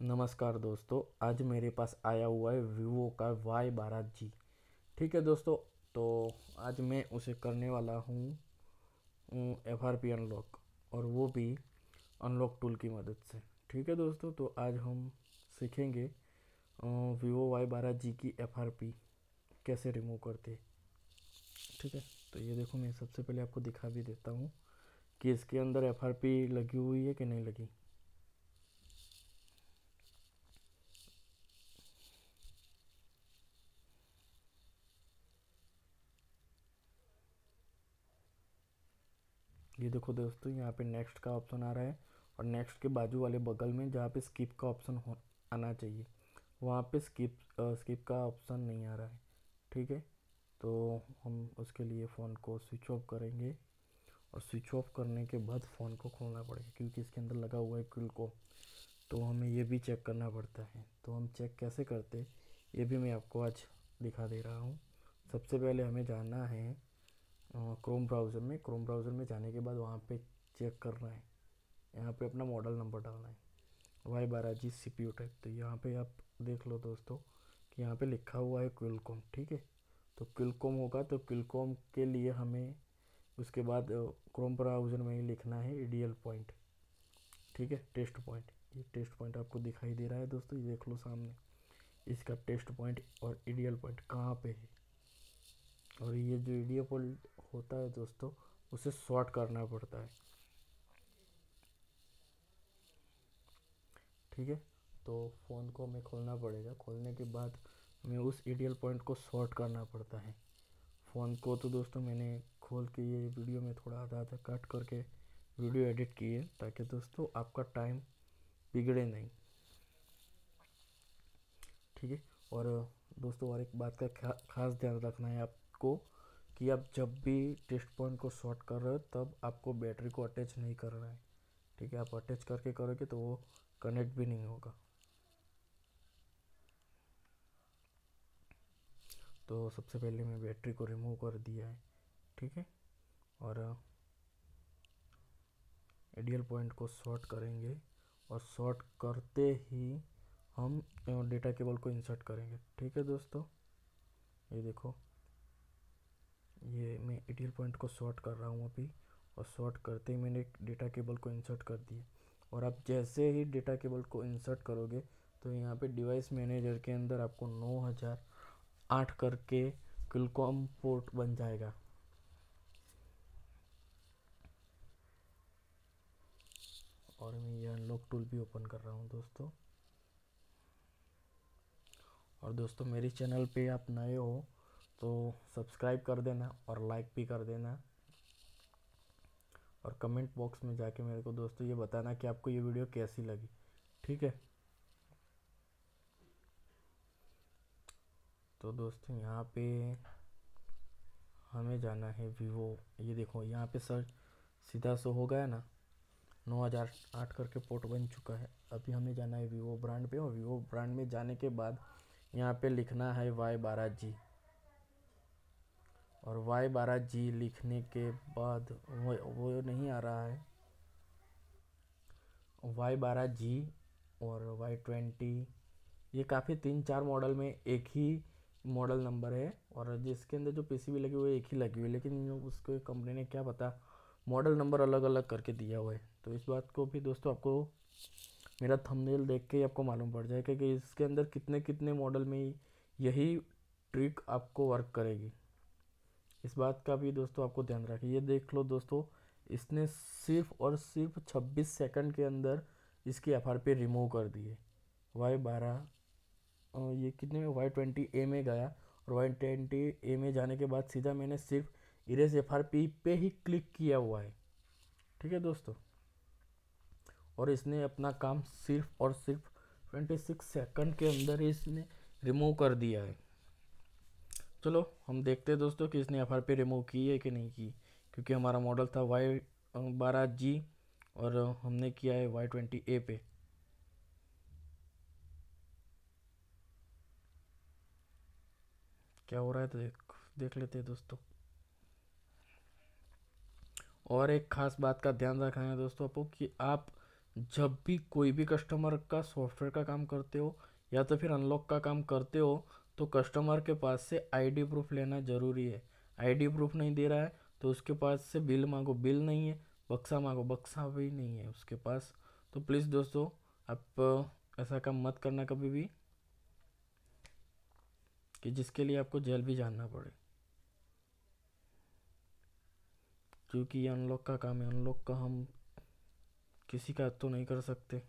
नमस्कार दोस्तों, आज मेरे पास आया हुआ है वीवो का Y12G। ठीक है दोस्तों, तो आज मैं उसे करने वाला हूँ FRP अनलॉक, और वो भी अनलॉक टूल की मदद से। ठीक है दोस्तों, तो आज हम सीखेंगे वीवो Y12G की FRP कैसे रिमूव करते हैं। ठीक है, तो ये देखो, मैं सबसे पहले आपको दिखा भी देता हूँ कि इसके अंदर FRP लगी हुई है कि नहीं लगी। ये देखो दोस्तों, यहाँ पे नेक्स्ट का ऑप्शन आ रहा है, और नेक्स्ट के बाजू वाले बगल में जहाँ पे स्किप का ऑप्शन आना चाहिए, वहाँ पे स्किप का ऑप्शन नहीं आ रहा है। ठीक है, तो हम उसके लिए फ़ोन को स्विच ऑफ करेंगे, और स्विच ऑफ करने के बाद फ़ोन को खोलना पड़ेगा, क्योंकि इसके अंदर लगा हुआ है क्यूल को, तो हमें ये भी चेक करना पड़ता है। तो हम चेक कैसे करते, ये भी मैं आपको आज दिखा दे रहा हूँ। सबसे पहले हमें जाना है क्रोम ब्राउज़र में जाने के बाद वहाँ पे चेक करना है, यहाँ पे अपना मॉडल नंबर डालना है Y12G CPU टाइप। तो यहाँ पे आप देख लो दोस्तों कि यहाँ पे लिखा हुआ है क्विलकॉम। ठीक है, तो क्विलकॉम होगा, तो क्विलकॉम के लिए हमें उसके बाद क्रोम ब्राउज़र में ही लिखना है ईडीएल पॉइंट। ठीक है, टेस्ट पॉइंट, ये टेस्ट पॉइंट आपको दिखाई दे रहा है दोस्तों, ये देख लो सामने, इसका टेस्ट पॉइंट और ईडीएल पॉइंट कहाँ पे है। और ये जो ईडीएल पॉइंट होता है दोस्तों, उसे सॉर्ट करना पड़ता है। ठीक है, तो फ़ोन को हमें खोलना पड़ेगा, खोलने के बाद हमें उस ईडीएल पॉइंट को सॉर्ट करना पड़ता है। फ़ोन को तो दोस्तों मैंने खोल के ये वीडियो में थोड़ा आधा आधा कट करके वीडियो एडिट की है, ताकि दोस्तों आपका टाइम बिगड़े नहीं। ठीक है, और दोस्तों और एक बात का खास ध्यान रखना है आपको, कि आप जब भी टेस्ट पॉइंट को सॉर्ट कर रहे हो तब आपको बैटरी को अटैच नहीं करना है। ठीक है, आप अटैच करके करोगे तो वो कनेक्ट भी नहीं होगा। तो सबसे पहले मैं बैटरी को रिमूव कर दिया है। ठीक है, और आइडियल पॉइंट को सॉर्ट करेंगे, और सॉर्ट करते ही हम डेटा केबल को इंसर्ट करेंगे। ठीक है दोस्तों, ये देखो, ये मैं आइडियल पॉइंट को सॉर्ट कर रहा हूँ अभी, और सॉर्ट करते ही मैंने डेटा केबल को इंसर्ट कर दिया। और आप जैसे ही डेटा केबल को इंसर्ट करोगे, तो यहाँ पे डिवाइस मैनेजर के अंदर आपको 9008 करके क्विलकॉम पोर्ट बन जाएगा। और मैं ये अनलॉक टूल भी ओपन कर रहा हूँ दोस्तों। और दोस्तों, मेरे चैनल पे आप नए हो तो सब्सक्राइब कर देना, और लाइक भी कर देना, और कमेंट बॉक्स में जाके मेरे को दोस्तों ये बताना कि आपको ये वीडियो कैसी लगी। ठीक है, तो दोस्तों यहाँ पे हमें जाना है वीवो। ये देखो, यहाँ पे सर्च सीधा सो हो गया ना, 9008 करके पोर्ट बन चुका है। अभी हमें जाना है वीवो ब्रांड पे, और वीवो ब्रांड में जाने के बाद यहाँ पे लिखना है Y12G। और Y12G लिखने के बाद वो नहीं आ रहा है, Y12G और Y20, ये काफ़ी 3-4 मॉडल में एक ही मॉडल नंबर है, और जिसके अंदर जो पीसीबी लगी हुई है एक ही लगी हुई है, लेकिन उसको कंपनी ने क्या पता मॉडल नंबर अलग अलग करके दिया हुआ है। तो इस बात को भी दोस्तों आपको मेरा थंबनेल देख के ही आपको मालूम पड़ जाएगा कि इसके अंदर कितने कितने मॉडल में यही ट्रिक आपको वर्क करेगी। इस बात का भी दोस्तों आपको ध्यान रखिए। ये देख लो दोस्तों, इसने सिर्फ और सिर्फ 26 सेकंड के अंदर इसकी एफआरपी रिमूव कर दी है। Y12, ये कितने में Y20A में गया, और Y20A में जाने के बाद सीधा मैंने सिर्फ इरेज एफआरपी पे ही क्लिक किया हुआ है। ठीक है दोस्तों, और इसने अपना काम सिर्फ और सिर्फ 26 सेकंड के अंदर ही इसने रिमूव कर दिया है। चलो हम देखते हैं दोस्तों कि इसने एफआरपी रिमूव की है कि नहीं की, क्योंकि हमारा मॉडल था Y12G, और हमने किया है Y20A पे। क्या हो रहा है तो देख देख लेते हैं दोस्तों। और एक खास बात का ध्यान रखना है दोस्तों आपको, कि आप जब भी कोई भी कस्टमर का सॉफ्टवेयर का काम करते हो या तो फिर अनलॉक का काम करते हो, तो कस्टमर के पास से आईडी प्रूफ लेना ज़रूरी है। आईडी प्रूफ नहीं दे रहा है तो उसके पास से बिल मांगो, बिल नहीं है, बक्सा मांगो, बक्सा भी नहीं है उसके पास। तो प्लीज़ दोस्तों, आप ऐसा काम मत करना कभी भी कि जिसके लिए आपको जेल भी जाना पड़े, क्योंकि ये अनलॉक का काम है। अनलॉक का हम किसी का तो नहीं कर सकते।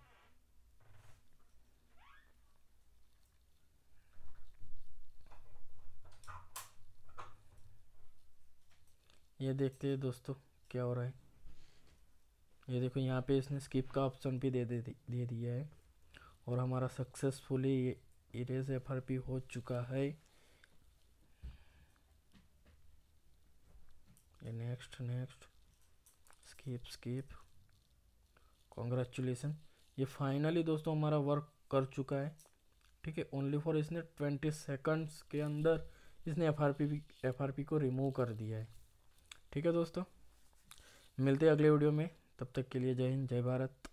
ये देखते हैं दोस्तों क्या हो रहा है। ये देखो यहाँ पे इसने स्किप का ऑप्शन भी दे दिया है और हमारा सक्सेसफुली इरेज एफआरपी हो चुका है। ये next next, skip skip, congratulation. ये फाइनली दोस्तों हमारा वर्क कर चुका है। ठीक है, ओनली फॉर इसने 20 सेकंड्स के अंदर इसने एफआरपी को रिमूव कर दिया है। ठीक है दोस्तों, मिलते हैं अगले वीडियो में, तब तक के लिए जय हिंद, जय भारत।